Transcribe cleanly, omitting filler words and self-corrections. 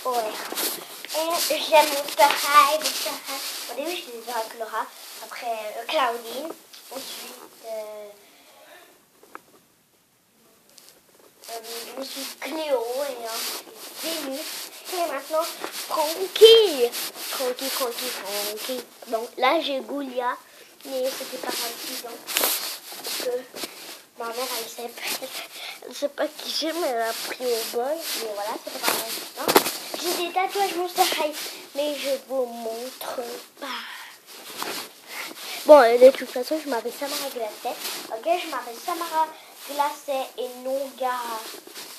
Ouais. Et j'aime Monster High. Au début, je disais avec Laura. Après, Claudine. Ensuite Cléo. Et ensuite Vénus. Et maintenant, Frankie. Frankie. Donc là, j'ai Goulia. Mais c'était pas grave, parce que ma mère, elle sait pas qui j'ai, mais elle a pris au bol. Mais voilà, c'est pas grave. J'ai des tatouages Monster High, mais je vous montre pas. Bon, de toute façon, je m'appelle Samara Glacé. Ok, je m'appelle Samara Glacé et non Gara.